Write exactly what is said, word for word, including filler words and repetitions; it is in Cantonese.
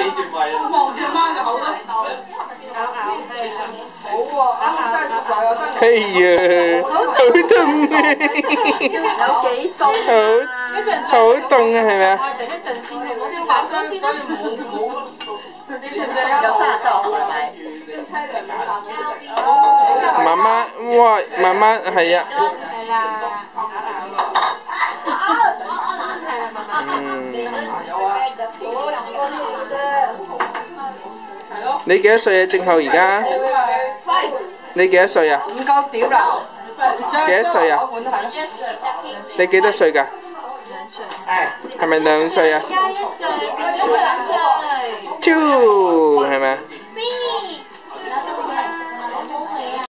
望住媽嘅口咯。好喎，啱啱帶出來又真係。 哎呀，好凍啊！ 有幾凍啊？ 好好凍啊，係咪啊？ 等一陣先去，我先把張所以冇冇，你知唔知啊？ 有三十周係咪？ 媽媽，哇，媽媽係啊。 係啦。 嗯。你幾多歲啊？正浩而家？你幾多歲啊？ 唔夠屌啦！ 幾多歲啊？你幾多歲㗎？係咪兩歲啊？ 加一歲，變咗兩歲。 超係咪啊？